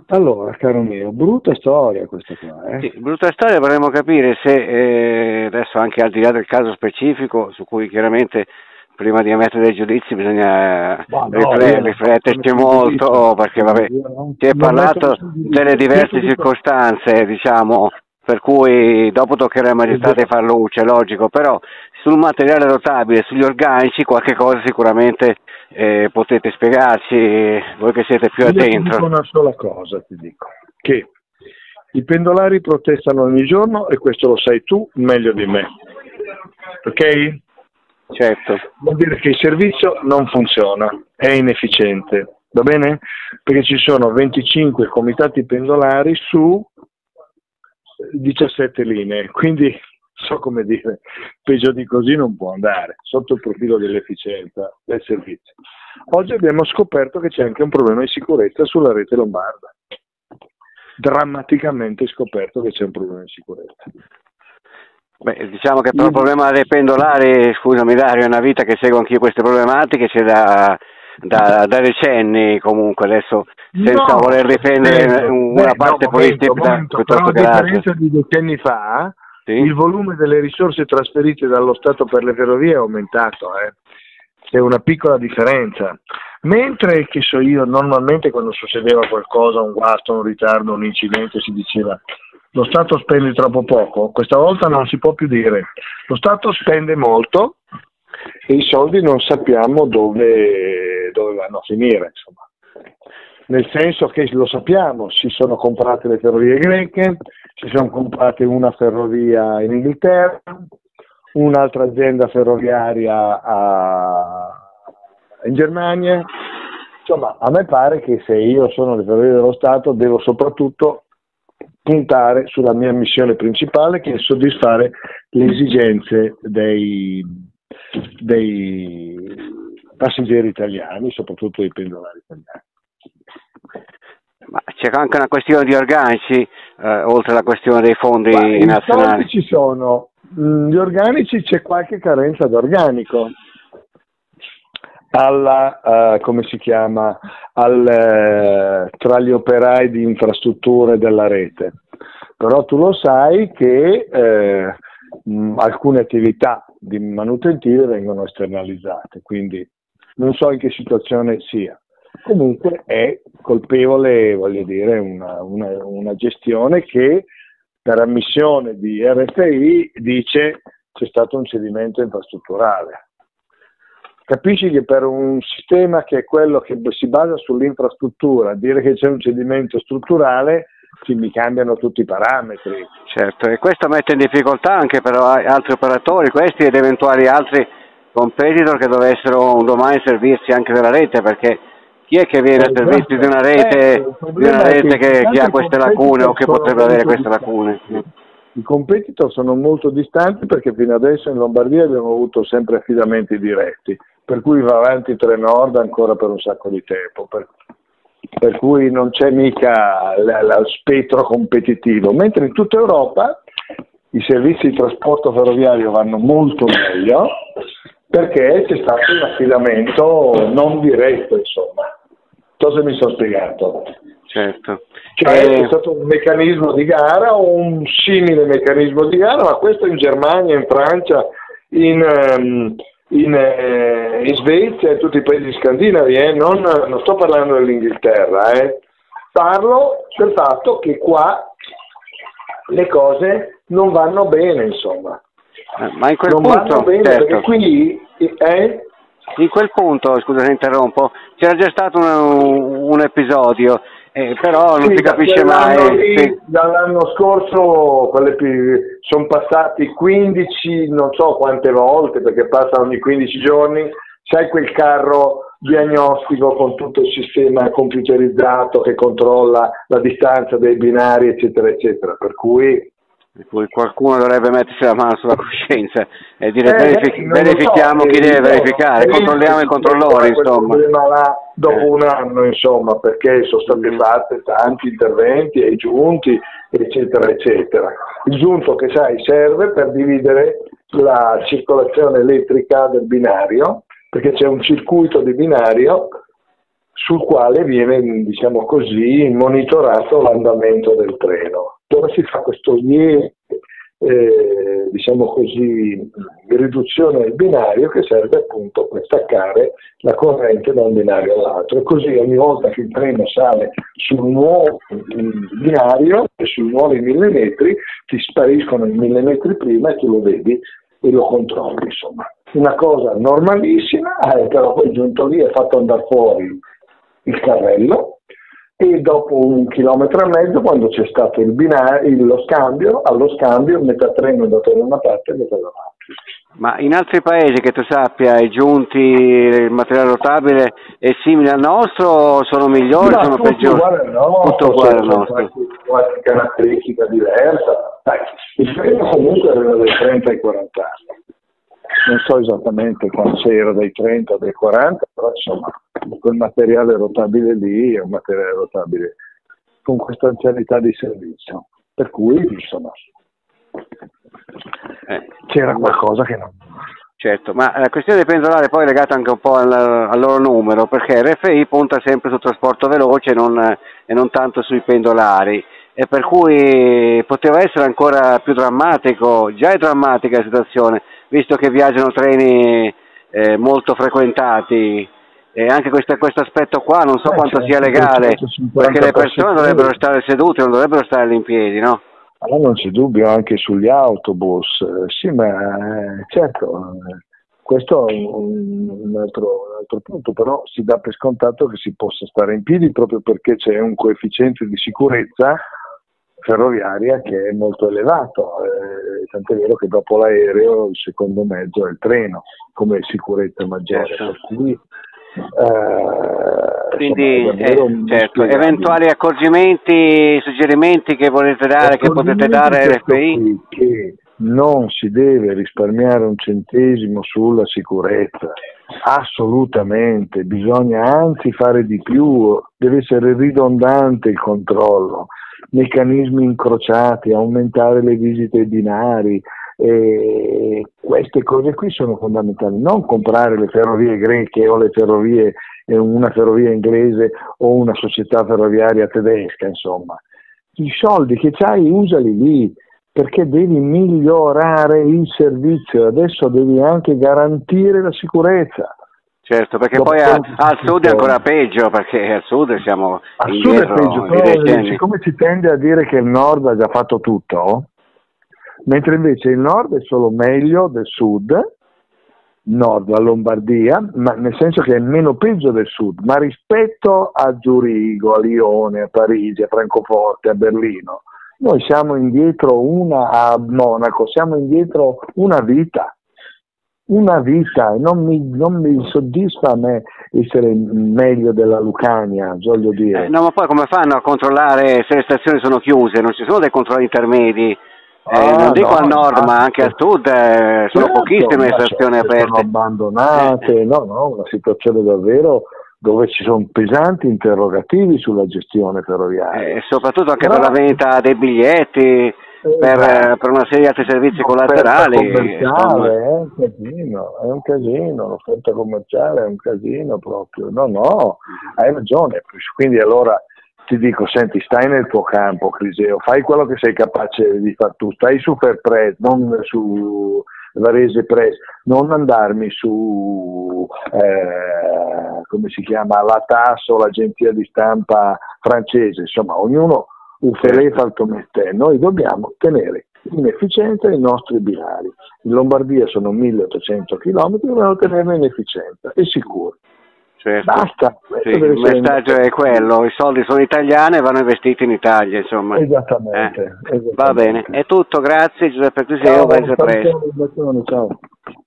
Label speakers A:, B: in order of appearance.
A: Allora, caro mio, brutta storia questa qua, eh?
B: Sì, brutta storia, vorremmo capire se adesso anche al di là del caso specifico, su cui chiaramente prima di emettere dei giudizi bisogna
A: Ma no, io non faccio
B: rifletterci
A: nessun giudizio,
B: molto, perché vabbè,
A: io non,
B: si è
A: non metto
B: parlato
A: nessun
B: delle
A: giudizio. Io ti
B: diverse
A: dico,
B: circostanze, diciamo, per cui dopo toccherà ai magistrati far luce, logico, però sul materiale rotabile, sugli organici, qualche cosa sicuramente potete spiegarci, voi che siete più
A: io ti dico
B: addentro.
A: una sola cosa, ti dico, che i pendolari protestano ogni giorno e questo lo sai tu meglio di me, ok?
B: Certo.
A: Vuol dire che il servizio non funziona, è inefficiente, va bene? Perché ci sono 25 comitati pendolari su 17 linee, quindi so come dire, peggio di così non può andare, sotto il profilo dell'efficienza del servizio. Oggi abbiamo scoperto che c'è anche un problema di sicurezza sulla rete lombarda, drammaticamente scoperto che c'è un problema di sicurezza.
B: Beh, diciamo che però il problema dei pendolari, scusami Dario, è una vita che seguo anch'io queste problematiche, c'è da decenni comunque, adesso senza voler difendere una parte politica
A: però
B: piuttosto
A: a
B: che l'altra.
A: differenza di decenni fa,
B: Sì?
A: il volume delle risorse trasferite dallo Stato per le ferrovie è aumentato, c'è una piccola differenza. Mentre, che so io, normalmente quando succedeva qualcosa, un guasto, un ritardo, un incidente, si diceva lo Stato spende troppo poco, questa volta non si può più dire, lo Stato spende molto e i soldi non sappiamo dove vanno a finire, insomma. Nel senso che lo sappiamo, si sono comprate le ferrovie greche, si sono comprate una ferrovia in Inghilterra, un'altra azienda ferroviaria in Germania. Insomma, a me pare che se io sono le ferrovie dello Stato devo soprattutto puntare sulla mia missione principale, che è soddisfare le esigenze dei passeggeri italiani, soprattutto dei pendolari italiani.
B: Ma c'è anche una questione di organici, oltre alla questione dei fondi nazionali.
A: I soldi ci sono, gli organici c'è qualche carenza d'organico. Come si chiama, tra gli operai di infrastrutture della rete. Però tu lo sai che alcune attività di manutentive vengono esternalizzate, quindi non so in che situazione sia. Comunque è colpevole, voglio dire, una gestione che per ammissione di RFI dice c'è stato un cedimento infrastrutturale. Capisci che per un sistema che è quello che si basa sull'infrastruttura, dire che c'è un cedimento strutturale, mi cambiano tutti i parametri.
B: Certo, e questo mette in difficoltà anche per altri operatori, questi ed eventuali altri competitor che dovessero un domani servirsi anche della rete, perché chi è che viene a servirsi di una rete che ha queste lacune o che potrebbe avere queste lacune?
A: I competitor sono molto distanti perché fino adesso in Lombardia abbiamo avuto sempre affidamenti diretti, per cui va avanti Trenord ancora per un sacco di tempo, per cui non c'è mica lo spettro competitivo, mentre in tutta Europa i servizi di trasporto ferroviario vanno molto meglio perché c'è stato un affidamento non diretto, insomma. Non so se mi sono spiegato.
B: Certo.
A: Cioè c'è stato un meccanismo di gara o un simile meccanismo di gara, ma questo in Germania, in Francia, in Svezia e tutti i paesi scandinavi, non sto parlando dell'Inghilterra, parlo del fatto che qua le cose non vanno bene, insomma.
B: Ma in quel
A: non
B: punto,
A: vanno bene,
B: certo.
A: Perché qui
B: in quel punto, scusa se interrompo, c'era già stato un episodio, però non si capisce mai.
A: Sì. Dall'anno scorso sono passati 15, non so quante volte, perché passa ogni 15 giorni, sai quel carro diagnostico con tutto il sistema computerizzato che controlla la distanza dei binari, eccetera, eccetera, per cui
B: qualcuno dovrebbe mettersi la mano sulla coscienza e dire verifichiamo chi deve verificare, controlliamo i controllori, insomma.
A: Dopo un anno, insomma, perché sono state fatte tanti interventi ai giunti, eccetera, eccetera. Il giunto, che sai, serve per dividere la circolazione elettrica del binario, perché c'è un circuito di binario sul quale viene, diciamo così, monitorato l'andamento del treno, dove si fa questo diciamo così, di riduzione del binario che serve appunto per staccare la corrente da un binario all'altro, e così ogni volta che il treno sale sul nuovo binario e sui nuovi 1000 metri ti spariscono i 1000 metri prima e tu lo vedi e lo controlli, insomma. Una cosa normalissima, però poi giunto lì è fatto andare fuori il carrello, e dopo 1,5 chilometri, quando c'è stato allo scambio, metà treno è andato da una parte e metà dall'altra.
B: Ma in altri paesi, che tu sappia, è giunti il materiale rotabile è simile al nostro, o sono migliori, sono peggiori? Tutto uguale al nostro.
A: Qualche caratteristica diversa. Dai, il treno comunque era dai 30 ai 40 anni. Non so esattamente se era dai 30 o dai 40, però insomma quel materiale rotabile lì è un materiale rotabile con questa anzianità di servizio, per cui insomma c'era qualcosa che non...
B: Certo, ma la questione dei pendolari poi è legata anche un po' al loro numero, perché RFI punta sempre sul trasporto veloce e non tanto sui pendolari, e per cui poteva essere ancora più drammatico. Già è drammatica la situazione, visto che viaggiano treni molto frequentati, e anche questo aspetto qua non so quanto sia legale, perché le persone dovrebbero stare sedute, non dovrebbero stare in piedi, no?
A: Allora non c'è dubbio, anche sugli autobus, sì, ma certo, questo è un altro punto, però si dà per scontato che si possa stare in piedi proprio perché c'è un coefficiente di sicurezza ferroviaria che è molto elevato, tant'è vero che dopo l'aereo il secondo mezzo è il treno come sicurezza maggiore,
B: certo.
A: Per cui
B: quindi certo, eventuali accorgimenti, suggerimenti che volete dare, che potete dare RFI?
A: Che non si deve risparmiare un centesimo sulla sicurezza, assolutamente, bisogna anzi fare di più, deve essere ridondante il controllo, meccanismi incrociati, aumentare le visite ai binari. Queste cose qui sono fondamentali, non comprare le ferrovie greche o le ferrovie, una ferrovia inglese o una società ferroviaria tedesca, insomma. I soldi che c'hai usali lì, perché devi migliorare il servizio, adesso devi anche garantire la sicurezza.
B: Certo, perché poi al sud è ancora peggio, perché al sud siamo indietro.
A: Sud è peggio, però siccome si tende a dire che il nord ha già fatto tutto, mentre invece il nord è solo meglio del sud, nord, la Lombardia, ma nel senso che è meno peggio del sud, ma rispetto a Zurigo, a Lione, a Parigi, a Francoforte, a Berlino, noi siamo indietro a Monaco, siamo indietro una vita, e non mi soddisfa a me essere meglio della Lucania, voglio dire.
B: No, ma poi come fanno a controllare se le stazioni sono chiuse? Non ci sono dei controlli intermedi? Non dico al nord, ma anche al sud sono pochissime le stazioni aperte.
A: Sono abbandonate, una situazione davvero dove ci sono pesanti interrogativi sulla gestione ferroviaria.
B: E soprattutto anche per la vendita dei biglietti, per una serie di altri servizi collaterali.
A: È un casino, l'offerta commerciale è un casino proprio. No, hai ragione. Quindi allora ti dico, senti, stai nel tuo campo, Criseo, fai quello che sei capace di fare tu, stai su Fairpress, non su Varese Press, non andarmi su, come si chiama, la TAS o l'agenzia di stampa francese, insomma, ognuno fa il come te. Noi dobbiamo tenere in efficienza i nostri binari. In Lombardia sono 1800 km, dobbiamo tenerli in efficienza e sicuri.
B: Certo.
A: Basta,
B: sì, il messaggio è quello, i soldi sono italiani e vanno investiti in Italia, insomma.
A: Esattamente.
B: Va bene, è tutto, grazie Giuseppe Criseo,
A: ciao.